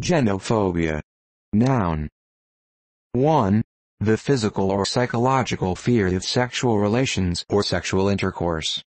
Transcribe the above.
Genophobia. Noun. 1. The physical or psychological fear of sexual relations or sexual intercourse.